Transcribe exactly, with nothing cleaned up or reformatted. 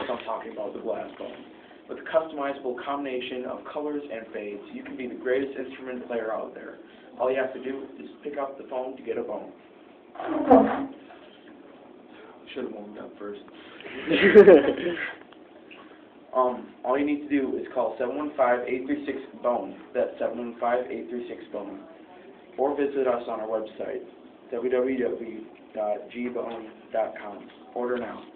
what I'm talking about, the glass bone. With a customizable combination of colors and fades, you can be the greatest instrument player out there. All you have to do is pick up the phone to get a bone. Should have warmed up first. um, all you need to do is call seven one five, eight three six, bone. That's seven one five, eight three six, bone. Or visit us on our website, w w w dot g bone dot com. Order now.